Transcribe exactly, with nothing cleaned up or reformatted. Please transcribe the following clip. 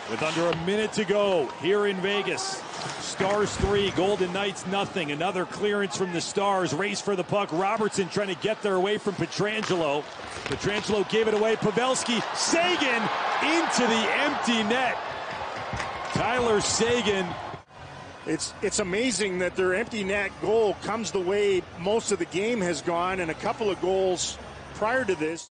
With under a minute to go here in Vegas. Stars three, Golden Knights nothing. Another clearance from the Stars. Race for the puck. Robertson trying to get there away from Pietrangelo. Pietrangelo gave it away. Pavelski. Seguin into the empty net. Tyler Seguin. It's it's amazing that their empty net goal comes the way most of the game has gone, and a couple of goals prior to this.